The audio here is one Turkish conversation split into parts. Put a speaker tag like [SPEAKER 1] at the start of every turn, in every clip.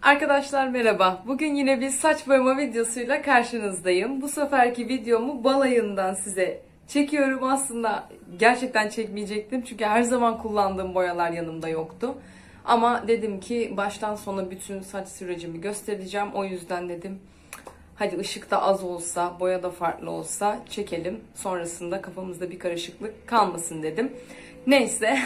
[SPEAKER 1] Arkadaşlar merhaba. Bugün yine bir saç boyama videosuyla karşınızdayım. Bu seferki videomu balayından size çekiyorum. Aslında gerçekten çekmeyecektim. Çünkü her zaman kullandığım boyalar yanımda yoktu. Ama dedim ki baştan sona bütün saç sürecimi göstereceğim. O yüzden dedim hadi ışık da az olsa, boya da farklı olsa çekelim. Sonrasında kafamızda bir karışıklık kalmasın dedim. Neyse.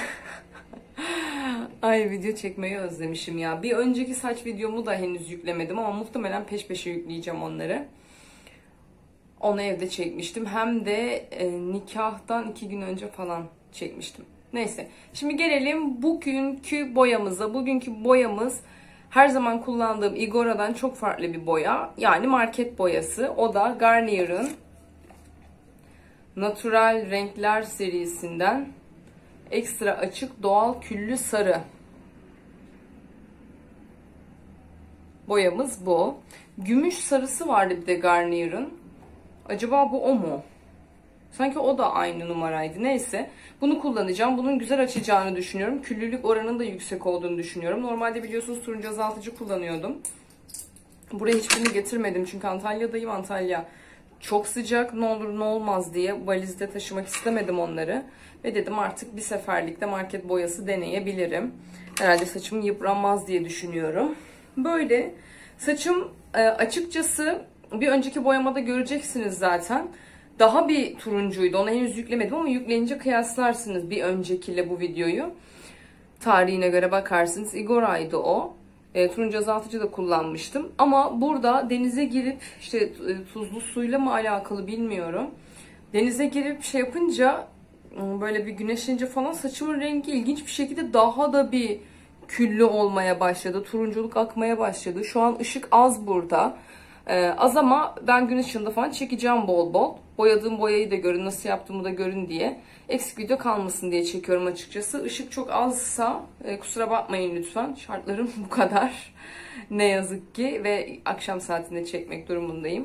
[SPEAKER 1] Ay video çekmeyi özlemişim ya. Bir önceki saç videomu da henüz yüklemedim ama muhtemelen peş peşe yükleyeceğim onları. Onu evde çekmiştim. Hem de nikahtan 2 gün önce falan çekmiştim. Neyse. Şimdi gelelim bugünkü boyamıza. Bugünkü boyamız her zaman kullandığım Igora'dan çok farklı bir boya. Yani market boyası. O da Garnier'ın Natural Renkler serisinden ekstra açık doğal küllü sarı boyamız bu. Gümüş sarısı vardı bir de Garnier'ın. Acaba bu o mu? Sanki o da aynı numaraydı. Neyse. Bunu kullanacağım. Bunun güzel açacağını düşünüyorum. Küllülük oranının da yüksek olduğunu düşünüyorum. Normalde biliyorsunuz turuncu azaltıcı kullanıyordum. Buraya hiçbirini getirmedim. Çünkü Antalya'dayım. Antalya çok sıcak. Ne olur ne olmaz diye valizde taşımak istemedim onları. Ve dedim artık bir seferlikte market boyası deneyebilirim. Herhalde saçım yıpranmaz diye düşünüyorum. Böyle saçım açıkçası bir önceki boyamada göreceksiniz zaten. Daha bir turuncuydu. Onu henüz yüklemedim ama yükleyince kıyaslarsınız bir öncekiyle bu videoyu. Tarihine göre bakarsınız. Igora'ydı o. Turuncu azaltıcı da kullanmıştım. Ama burada denize girip işte tuzlu suyla mı alakalı bilmiyorum. Denize girip şey yapınca böyle bir güneşlenince falan saçımın rengi ilginç bir şekilde daha da bir küllü olmaya başladı. Turunculuk akmaya başladı. Şu an ışık az burada. Az ama ben gün ışığında falan çekeceğim bol bol. Boyadığım boyayı da görün, nasıl yaptığımı da görün diye. Eksik video kalmasın diye çekiyorum açıkçası. Işık çok azsa kusura bakmayın lütfen. Şartlarım bu kadar. Ne yazık ki ve akşam saatinde çekmek durumundayım.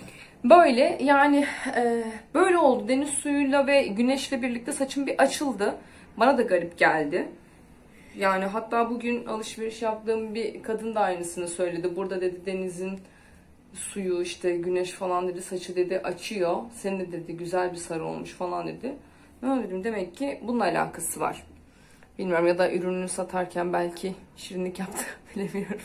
[SPEAKER 1] Böyle yani böyle oldu. Deniz suyuyla ve güneşle birlikte saçım bir açıldı. Bana da garip geldi. Yani hatta bugün alışveriş yaptığım bir kadın da aynısını söyledi. Burada dedi denizin suyu işte güneş falan dedi saçı dedi açıyor. Senin de dedi güzel bir sarı olmuş falan dedi. Ne dedim demek ki bununla alakası var. Bilmiyorum ya da ürününü satarken belki şirinlik yaptı bilemiyorum.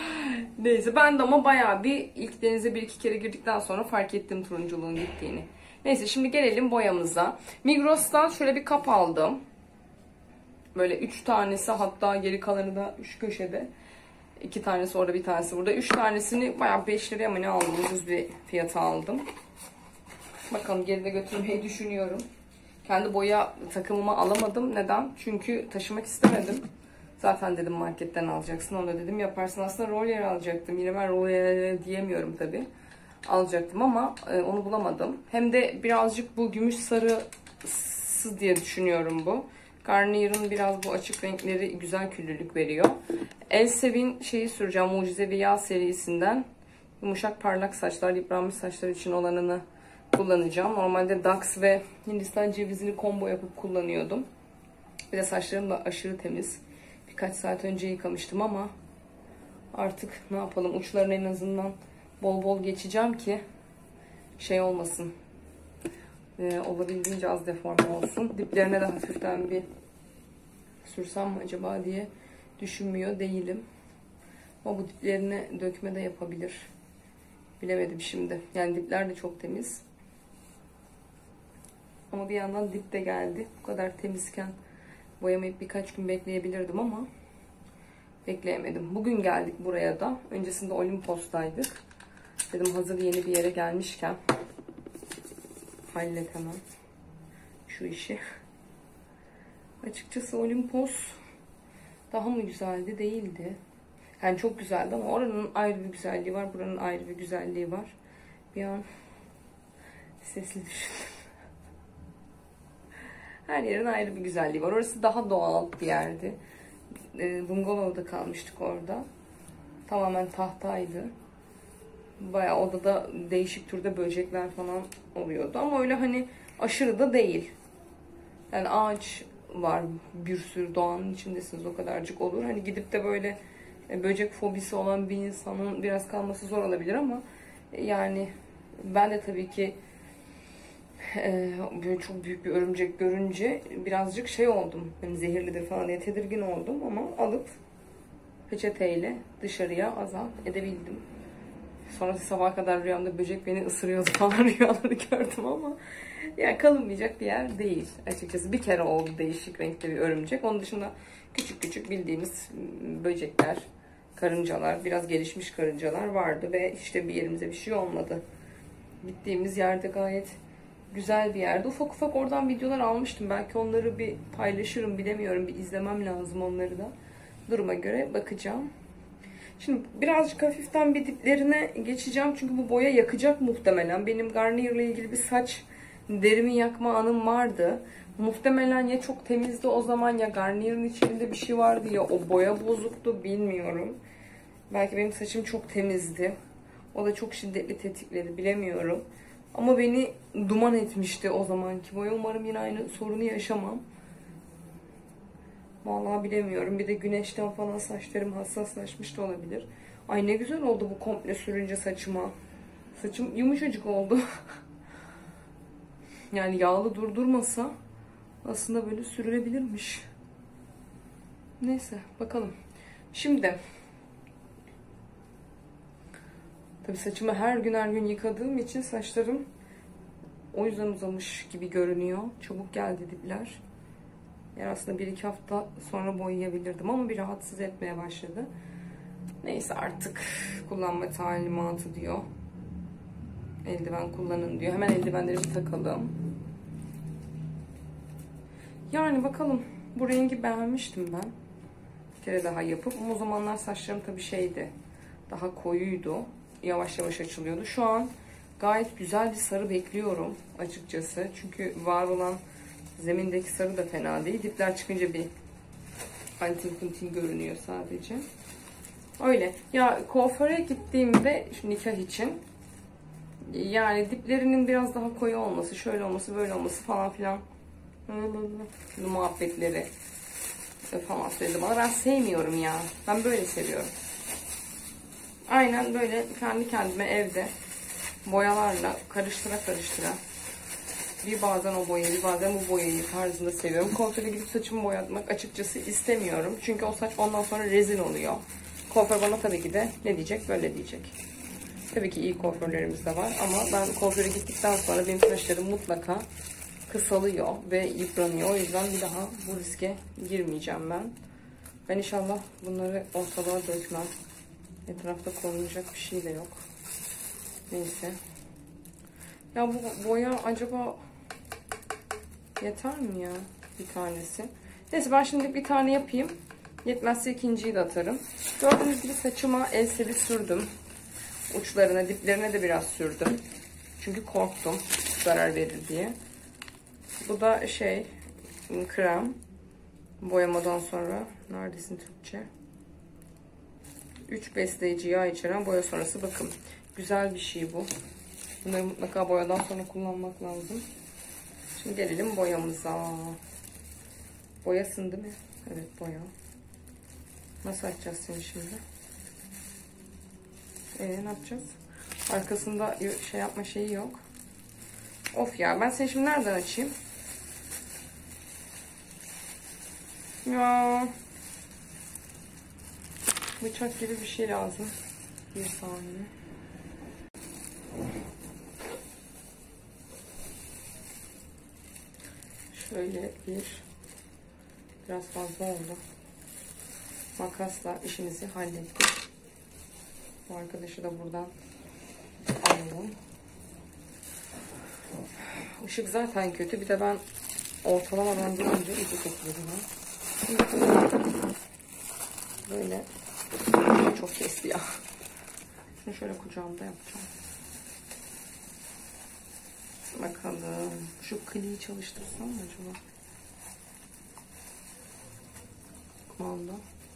[SPEAKER 1] Neyse ben de ama bayağı bir ilk denize bir iki kere girdikten sonra fark ettim turunculuğun gittiğini. Neyse şimdi gelelim boyamıza. Migros'tan şöyle bir kap aldım. Böyle 3 tanesi hatta geri kalanı da 3 köşede. 2 tanesi orada bir tanesi burada. 3 tanesini bayağı 5 liraya mı ne aldım? Ucuz bir fiyata aldım. Bakalım geride götürmeyi düşünüyorum. Kendi boya takımımı alamadım. Neden? Çünkü taşımak istemedim. Zaten dedim marketten alacaksın. Onu da dedim yaparsın. Aslında roller alacaktım. Yine ben roller diyemiyorum tabii. Alacaktım ama onu bulamadım. Hem de birazcık bu gümüş sarısı diye düşünüyorum bu. Garnier'ın biraz bu açık renkleri güzel küllülük veriyor. Elsevin şeyi süreceğim. Mucizevi Yağ serisinden. Yumuşak parlak saçlar, yıpranmış saçlar için olanını kullanacağım. Normalde Dax ve Hindistan cevizini combo yapıp kullanıyordum. Bir de saçlarım da aşırı temiz. Birkaç saat önce yıkamıştım ama artık ne yapalım uçlarını en azından bol bol geçeceğim ki şey olmasın. Olabildiğince az deforme olsun. Diplerine de hafiften bir sürsem mi acaba diye düşünmüyor değilim. Ama bu diplerine dökme de yapabilir. Bilemedim şimdi. Yani dipler de çok temiz. Ama bir yandan dip de geldi. Bu kadar temizken boyamayıp birkaç gün bekleyebilirdim ama bekleyemedim. Bugün geldik buraya da. Öncesinde Olimpos'taydık. Dedim hazır yeni bir yere gelmişken hallet hemen şu işi. Açıkçası Olimpos daha mı güzeldi? Değildi. Yani çok güzeldi ama oranın ayrı bir güzelliği var. Buranın ayrı bir güzelliği var. Bir an sesli düşündüm. Her yerin ayrı bir güzelliği var. Orası daha doğal bir yerdi. Bungalovda kalmıştık orada. Tamamen tahtaydı. Bayağı odada değişik türde böcekler falan oluyordu. Ama öyle hani aşırı da değil. Yani ağaç var bir sürü doğanın içindesiniz o kadarcık olur. Hani gidip de böyle Böcek fobisi olan bir insanın biraz kalması zor olabilir ama yani ben de tabii ki böyle çok büyük bir örümcek görünce birazcık şey oldum. Hani zehirlidir falan diye tedirgin oldum ama alıp peçeteyle dışarıya azat edebildim. Sonrası sabaha kadar rüyamda böcek beni ısırıyordu falan rüyaları gördüm ama yani kalınmayacak bir yer değil açıkçası. Bir kere oldu değişik renkte bir örümcek. Onun dışında küçük küçük bildiğimiz böcekler, karıncalar, biraz gelişmiş karıncalar vardı ve işte bir yerimize bir şey olmadı. Gittiğimiz yerde gayet güzel bir yerde. Ufak ufak oradan videolar almıştım. Belki onları bir paylaşırım, bilemiyorum. Bir izlemem lazım onları da. Duruma göre bakacağım. Şimdi birazcık hafiften bir diplerine geçeceğim. Çünkü bu boya yakacak muhtemelen. Benim Garnier ile ilgili bir saç derimi yakma anım vardı. Muhtemelen ya çok temizdi o zaman ya Garnier'in içinde bir şey vardı ya o boya bozuktu, bilmiyorum. Belki benim saçım çok temizdi. O da çok şiddetli tetikledi, bilemiyorum. Ama beni duman etmişti o zamanki boya. Umarım yine aynı sorunu yaşamam. Vallahi bilemiyorum. Bir de güneşten falan saçlarım hassaslaşmış da olabilir. Ay ne güzel oldu bu komple sürünce saçıma. Saçım yumuşacık oldu. Yani yağlı durdurmasa aslında böyle sürülebilirmiş. Neyse bakalım. Şimdi tabii saçımı her gün yıkadığım için saçlarım o yüzden uzamış gibi görünüyor. Çabuk geldi dipler. Yani aslında 1-2 hafta sonra boyayabilirdim ama bir rahatsız etmeye başladı. Neyse artık kullanma talimatı diyor. Eldiven kullanın diyor. Hemen eldivenleri bir takalım. Yani bakalım. Bu rengi beğenmiştim ben. Bir kere daha yapıp. Ama o zamanlar saçlarım tabii şeydi. Daha koyuydu. Yavaş yavaş açılıyordu. Şu an gayet güzel bir sarı bekliyorum açıkçası. Çünkü var olan zemindeki sarı da fena değil. Dipler çıkınca bir antin kuntin görünüyor sadece. Öyle. Ya kuaföre gittiğimde şu nikah için yani diplerinin biraz daha koyu olması, şöyle olması, böyle olması falan filan muhabbetleri falan söyledi bana. Ben sevmiyorum ya. Ben böyle seviyorum. Aynen böyle kendi kendime evde boyalarla karıştıra bir bazen o boyayı, bir bazen bu boyayı tarzında seviyorum. Kuaföre gidip saçımı boyatmak açıkçası istemiyorum. Çünkü o saç ondan sonra rezil oluyor. Kuaför bana tabii ki de ne diyecek? Böyle diyecek. Tabii ki iyi kuaförlerimiz de var ama ben kuaföre gittikten sonra benim saçlarım mutlaka kısalıyor ve yıpranıyor. O yüzden bir daha bu riske girmeyeceğim ben. Ben inşallah bunları ortalığa dökmem. Etrafta korunacak bir şey de yok. Neyse. Ya bu boya acaba yeter mi ya bir tanesi? Neyse ben şimdi bir tane yapayım. Yetmezse ikinciyi de atarım. Gördüğünüz gibi saçıma elseri sürdüm. Uçlarına, diplerine de biraz sürdüm. Çünkü korktum zarar verir diye. Bu da şey krem. Boyamadan sonra neredesin Türkçe? 3 besleyici yağ içeren boya sonrası bakım. Güzel bir şey bu. Bunları mutlaka boyadan sonra kullanmak lazım. Şimdi gelelim boyamıza. Boyasın değil mi? Evet boya. Nasıl açacağız seni şimdi? Ne yapacağız? Arkasında şey yapma şeyi yok. Of ya ben seni şimdi nereden açayım? Ya. Bıçak gibi bir şey lazım. Bir saniye. Şöyle biraz fazla oldu. Makasla işimizi hallettik. Bu arkadaşı da buradan alalım. Işık zaten kötü. Bir de ben ortalamadan durunca iyice kötüledim. Böyle çok kesti ya. Şunu şöyle kucağımda yapacağım. Bakalım. Şu kliyi çalıştırsam mı acaba? Kumanda.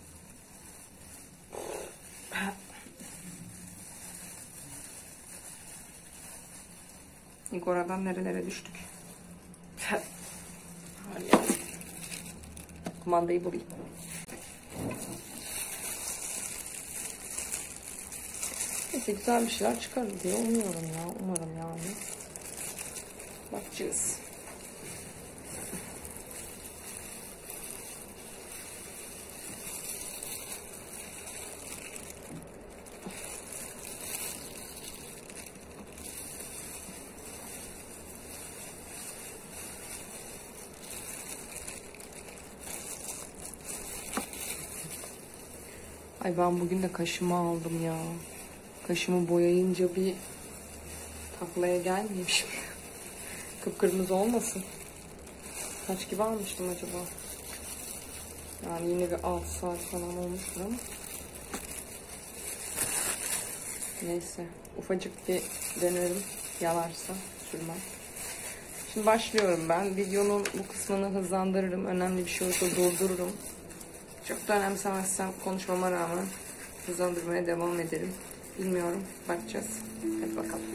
[SPEAKER 1] Igora'dan nerelere düştük? Kumandayı bulayım. Neyse güzel bir şeyler çıkar diye umuyorum ya. Umarım yani. Bakacağız. Ay ben bugün de kaşımı aldım ya. Kaşımı boyayınca bir taklaya gelmeyeyim şimdi. Kıpkırmızı olmasın. Kaç gibi almıştım acaba? Yani yine bir 6 saat falan olmuştur ama. Neyse. Ufacık bir denerim. Yalarsa sürmem. Şimdi başlıyorum ben. Videonun bu kısmını hızlandırırım. Önemli bir şey olursa durdururum. Çok da önemsemezsem konuşmama rağmen hızlandırmaya devam ederim. Bilmiyorum. Bakacağız. Hadi bakalım.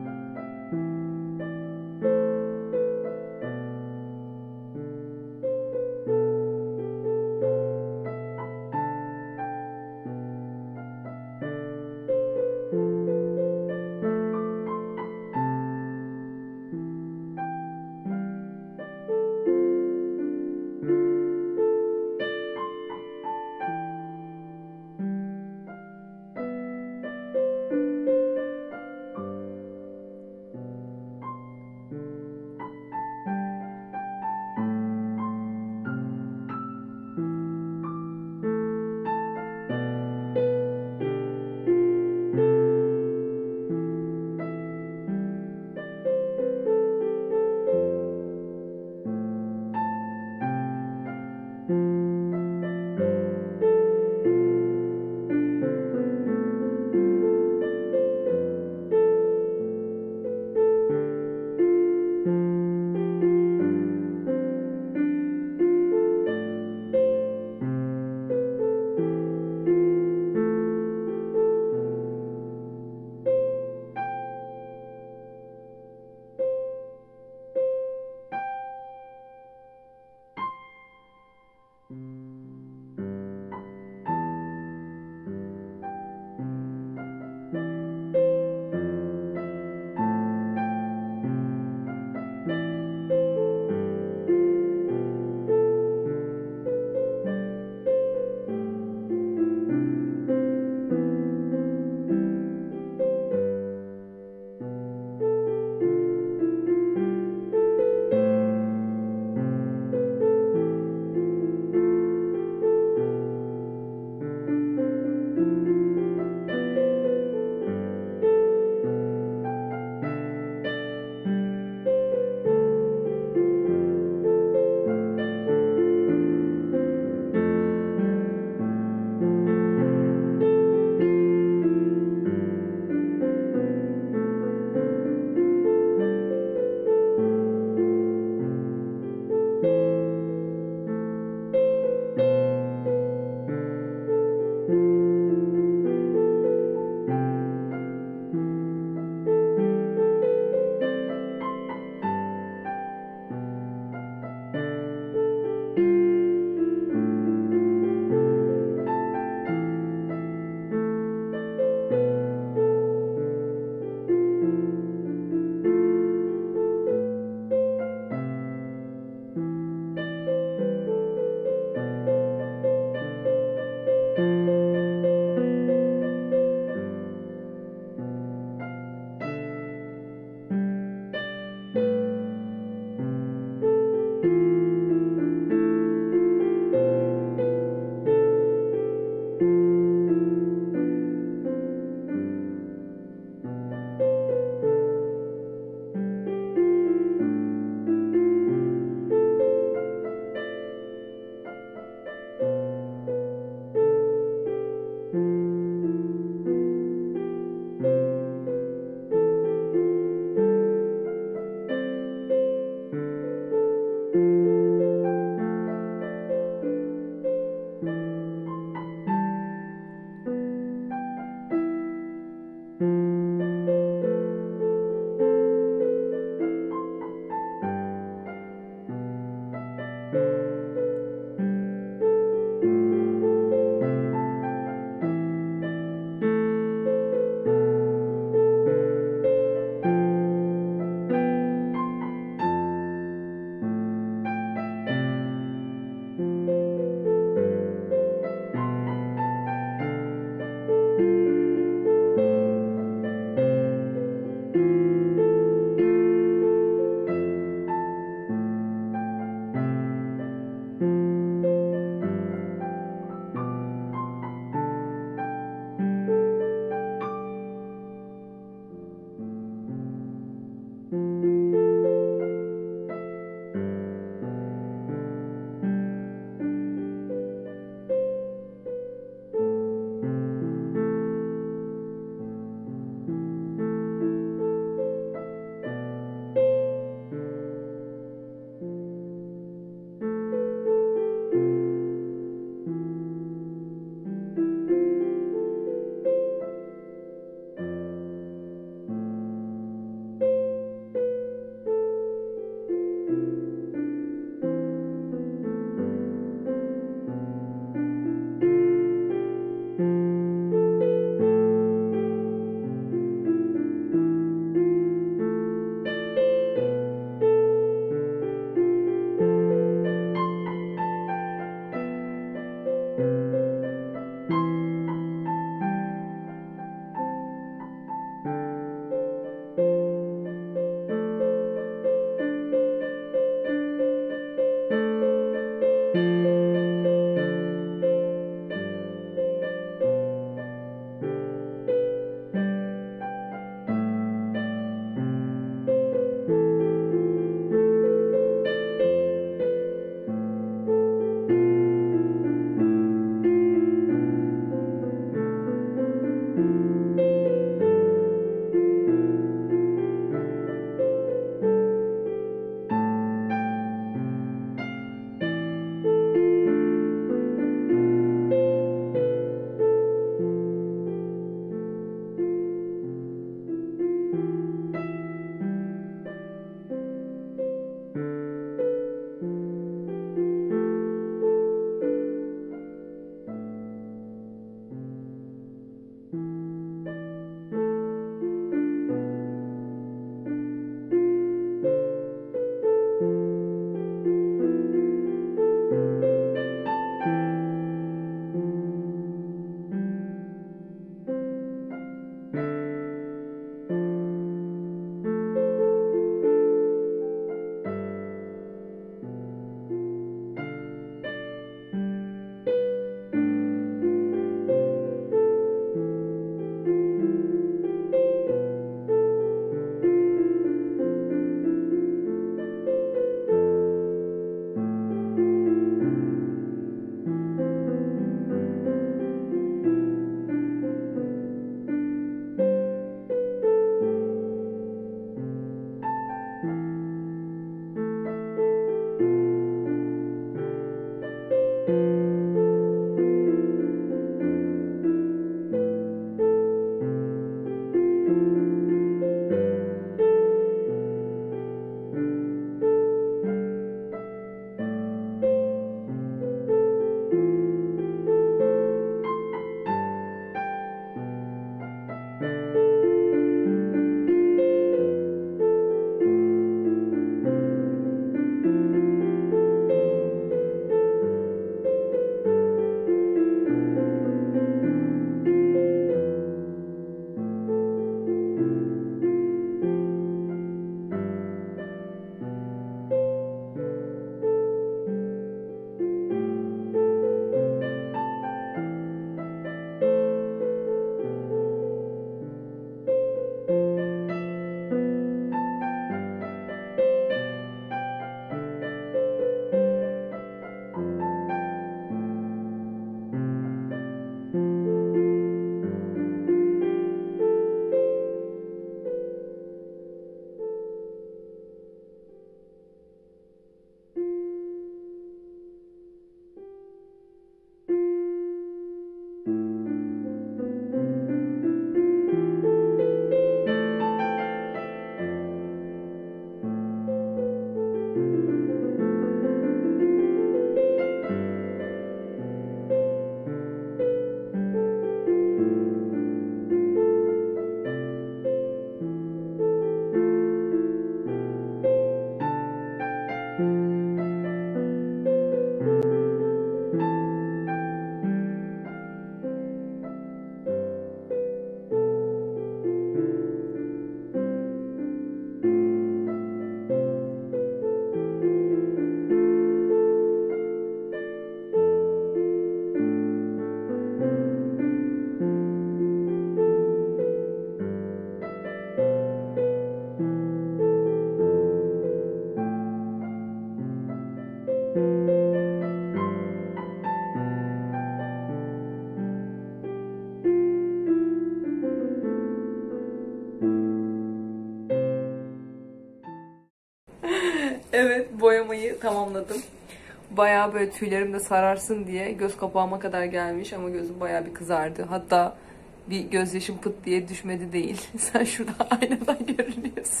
[SPEAKER 1] Evet, boyamayı tamamladım. Bayağı böyle tüylerim de sararsın diye göz kapağıma kadar gelmiş ama gözüm bayağı bir kızardı. Hatta bir gözyaşım pıt diye düşmedi değil. Sen şurada aynadan görünüyorsun.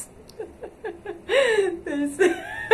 [SPEAKER 1] Neyse.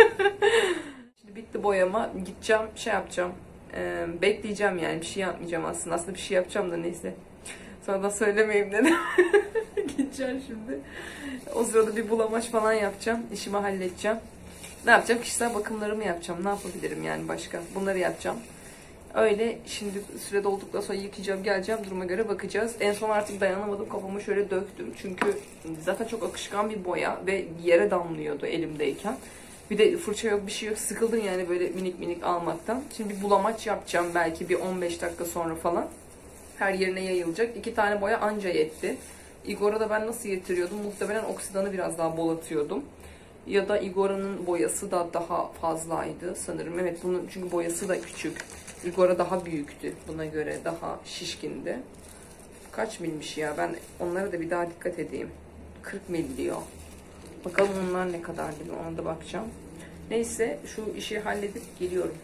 [SPEAKER 1] Şimdi bitti boyama. Gideceğim, şey yapacağım. Bekleyeceğim yani. Bir şey yapmayacağım aslında. Aslında bir şey yapacağım da neyse. Sonra da söylemeyeyim dedim. Gideceğim şimdi. O sırada bir bulamaç falan yapacağım. İşimi halledeceğim. Ne yapacağım? Kişisel bakımlarımı yapacağım. Ne yapabilirim yani başka? Bunları yapacağım. Öyle şimdi süre dolduktan sonra yıkayacağım, geleceğim. Duruma göre bakacağız. En son artık dayanamadım. Kafamı şöyle döktüm. Çünkü zaten çok akışkan bir boya ve yere damlıyordu elimdeyken. Bir de fırça yok, bir şey yok. Sıkıldım yani böyle minik minik almaktan. Şimdi bir bulamaç yapacağım belki bir 15 dakika sonra falan. Her yerine yayılacak. 2 tane boya anca yetti. Igor'a da ben nasıl getiriyordum? Muhtemelen oksidanı biraz daha bol atıyordum. Ya da Igor'un boyası da daha fazlaydı sanırım. Evet, bunun çünkü boyası da küçük. Igor'a daha büyüktü. Buna göre daha şişkindi. Kaç milmiş ya? Ben onlara da bir daha dikkat edeyim. 40 mil diyor. Bakalım onlar ne kadar diyor. Ona da bakacağım. Neyse, şu işi halledip geliyorum.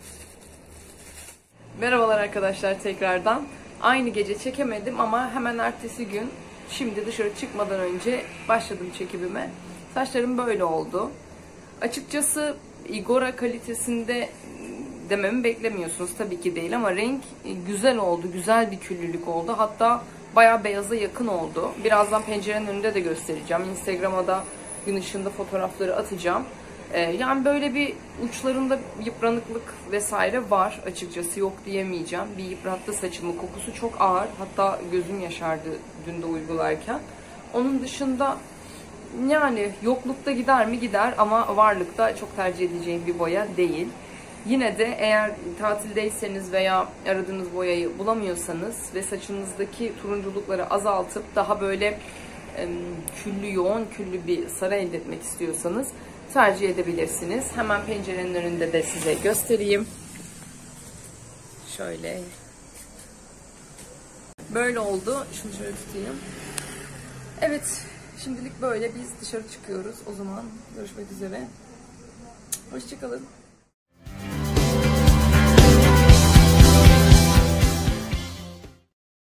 [SPEAKER 1] Merhabalar arkadaşlar tekrardan. Aynı gece çekemedim ama hemen ertesi gün şimdi dışarı çıkmadan önce başladım çekimime. Saçlarım böyle oldu. Açıkçası Igora kalitesinde dememi beklemiyorsunuz. Tabii ki değil ama renk güzel oldu. Güzel bir küllülük oldu. Hatta bayağı beyaza yakın oldu. Birazdan pencerenin önünde de göstereceğim. Instagram'a da gün ışığında fotoğrafları atacağım. Yani böyle bir uçlarında yıpranıklık vesaire var açıkçası, yok diyemeyeceğim. Bir yıprattı saçımı, kokusu çok ağır. Hatta gözüm yaşardı dün de uygularken. Onun dışında yani yoklukta gider mi gider ama varlıkta çok tercih edeceğim bir boya değil. Yine de eğer tatildeyseniz veya aradığınız boyayı bulamıyorsanız ve saçınızdaki turunculukları azaltıp daha böyle küllü, yoğun küllü bir sarı elde etmek istiyorsanız tercih edebilirsiniz. Hemen pencerenin önünde de size göstereyim. Şöyle. Böyle oldu. Şunu şöyle tutayım. Evet. Şimdilik böyle. Biz dışarı çıkıyoruz. O zaman görüşmek üzere. Hoşça kalın.